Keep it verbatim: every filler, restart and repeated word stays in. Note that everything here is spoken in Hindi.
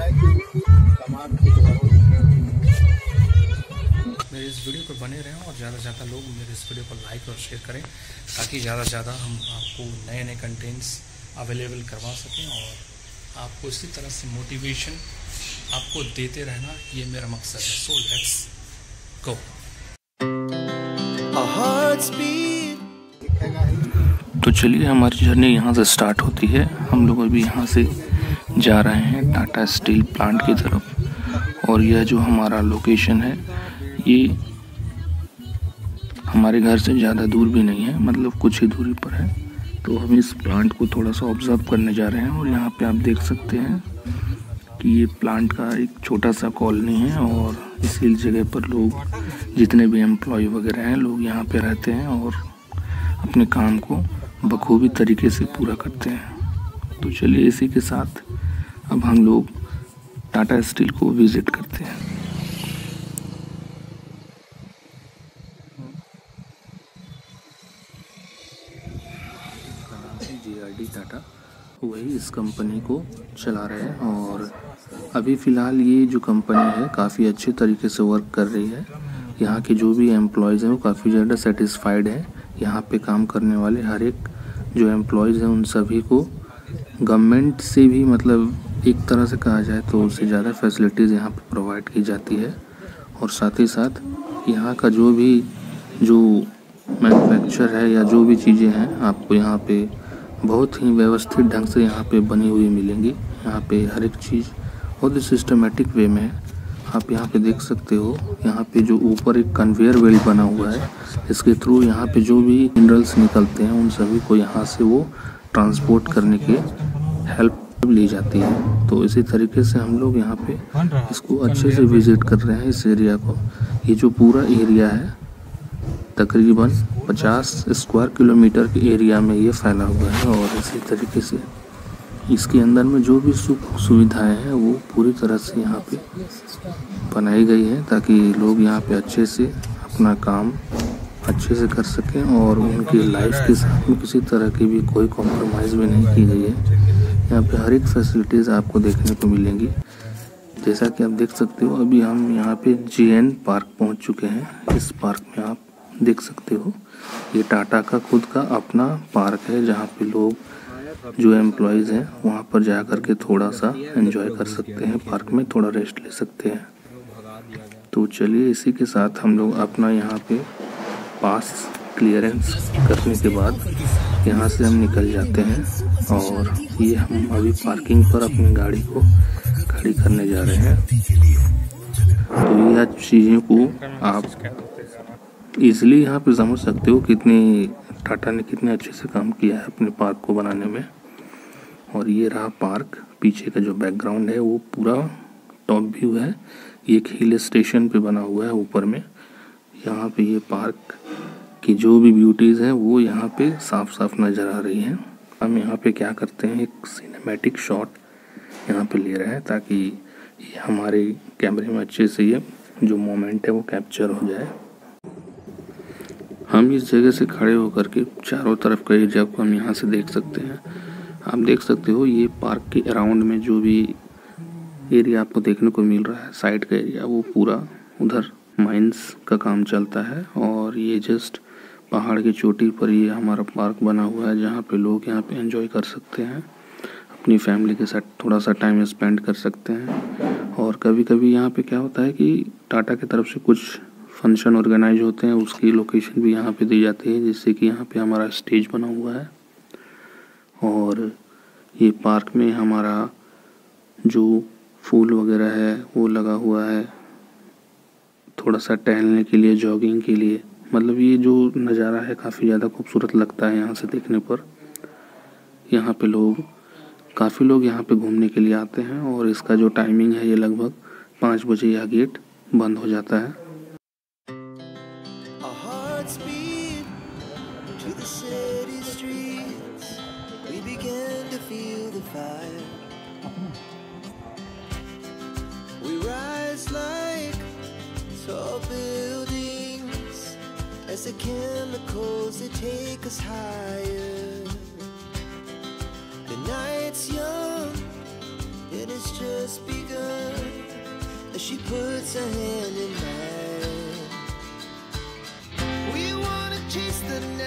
मेरे इस वीडियो पर बने रहें और ज़्यादा से ज़्यादा लोग मेरे इस वीडियो को लाइक और शेयर करें ताकि ज़्यादा से ज़्यादा हम आपको नए नए कंटेंट्स अवेलेबल करवा सकें और आपको इसी तरह से मोटिवेशन आपको देते रहना, ये मेरा मकसद है। So let's go. तो चलिए, हमारी जर्नी यहाँ से स्टार्ट होती है। हम लोग अभी यहाँ से जा रहे हैं टाटा स्टील प्लांट की तरफ और यह जो हमारा लोकेशन है ये हमारे घर से ज़्यादा दूर भी नहीं है, मतलब कुछ ही दूरी पर है। तो हम इस प्लांट को थोड़ा सा ऑब्जर्व करने जा रहे हैं और यहाँ पे आप देख सकते हैं कि ये प्लांट का एक छोटा सा कॉलोनी है और इसी जगह पर लोग जितने भी एम्प्लॉय वगैरह हैं लोग यहाँ पे रहते हैं और अपने काम को बखूबी तरीके से पूरा करते हैं। तो चलिए, इसी के साथ अब हम लोग टाटा स्टील को विज़िट करते हैं। जे आर डी टाटा वही इस कंपनी को चला रहे हैं और अभी फ़िलहाल ये जो कंपनी है काफ़ी अच्छे तरीके से वर्क कर रही है। यहाँ के जो भी एम्प्लॉयज़ हैं वो काफ़ी ज़्यादा सेटिस्फाइड हैं। यहाँ पे काम करने वाले हर एक जो एम्प्लॉयज़ हैं उन सभी को गवर्नमेंट से भी, मतलब एक तरह से कहा जाए तो उससे ज़्यादा फैसिलिटीज़ यहाँ पे प्रोवाइड की जाती है। और साथ ही साथ यहाँ का जो भी जो मैन्युफैक्चर है या जो भी चीज़ें हैं आपको यहाँ पे बहुत ही व्यवस्थित ढंग से यहाँ पे बनी हुई मिलेंगी। यहाँ पे हर एक चीज़ बहुत ही सिस्टमेटिक वे में है। आप यहाँ पे देख सकते हो, यहाँ पे जो ऊपर एक कन्वेयर बेल्ट बना हुआ है, इसके थ्रू यहाँ पे जो भी मिनरल्स निकलते हैं उन सभी को यहाँ से वो ट्रांसपोर्ट करने की हेल्प ली जाती है। तो इसी तरीके से हम लोग यहाँ पे इसको अच्छे से विज़िट कर रहे हैं इस एरिया को। ये जो पूरा एरिया है तकरीबन पचास स्क्वायर किलोमीटर के एरिया में ये फैला हुआ है और इसी तरीके से इसके अंदर में जो भी सुख सुविधाएं हैं वो पूरी तरह से यहाँ पे बनाई गई है ताकि लोग यहाँ पे अच्छे से अपना काम अच्छे से कर सकें और उनकी लाइफ के साथ में किसी तरह की भी कोई कॉम्प्रोमाइज़ भी नहीं की गई है। यहाँ पे हर एक फैसिलिटीज़ आपको देखने को मिलेंगी। जैसा कि आप देख सकते हो, अभी हम यहाँ पे जे एन पार्क पहुँच चुके हैं। इस पार्क में आप देख सकते हो ये टाटा का खुद का अपना पार्क है जहाँ पे लोग जो एम्प्लॉयज़ हैं वहाँ पर जा कर के थोड़ा सा एंजॉय कर सकते हैं, पार्क में थोड़ा रेस्ट ले सकते हैं। तो चलिए, इसी के साथ हम लोग अपना यहाँ पे पास क्लियरेंस करने के बाद यहाँ से हम निकल जाते हैं और ये हम अभी पार्किंग पर अपनी गाड़ी को खड़ी करने जा रहे हैं। तो यह चीज़ों को आप इजीली यहाँ पे समझ सकते हो कितनी टाटा ने कितने अच्छे से काम किया है अपने पार्क को बनाने में। और ये रहा पार्क, पीछे का जो बैकग्राउंड है वो पूरा टॉप व्यू है। ये एक हिल स्टेशन पे बना हुआ है ऊपर में। यहाँ पे ये पार्क की जो भी ब्यूटीज़ हैं वो यहाँ पे साफ साफ नज़र आ रही हैं। हम यहाँ पे क्या करते हैं, एक सिनेमैटिक शॉट यहाँ पे ले रहे हैं ताकि ये हमारे कैमरे में अच्छे से ये जो मोमेंट है वो कैप्चर हो जाए। हम इस जगह से खड़े होकर के चारों तरफ का एरिया को हम यहाँ से देख सकते हैं। आप देख सकते हो ये पार्क के अराउंड में जो भी एरिया आपको देखने को मिल रहा है, साइड का एरिया, वो पूरा उधर माइंस का काम चलता है। और ये जस्ट पहाड़ की चोटी पर ये हमारा पार्क बना हुआ है जहाँ पे लोग यहाँ पे एंजॉय कर सकते हैं, अपनी फैमिली के साथ थोड़ा सा टाइम स्पेंड कर सकते हैं। और कभी कभी यहाँ पे क्या होता है कि टाटा की तरफ से कुछ फंक्शन ऑर्गेनाइज होते हैं, उसकी लोकेशन भी यहाँ पे दी जाती है, जिससे कि यहाँ पे हमारा स्टेज बना हुआ है। और ये पार्क में हमारा जो फूल वगैरह है वो लगा हुआ है थोड़ा सा टहलने के लिए, जॉगिंग के लिए। मतलब ये जो नज़ारा है काफ़ी ज़्यादा खूबसूरत लगता है यहाँ से देखने पर। यहाँ पे लोग काफ़ी लोग यहाँ पे घूमने के लिए आते हैं और इसका जो टाइमिंग है ये लगभग पाँच बजे यह गेट बंद हो जाता है। As the chemicals they take us higher. The night's young and it's just begun. as she puts her hand in mine. We wanna chase the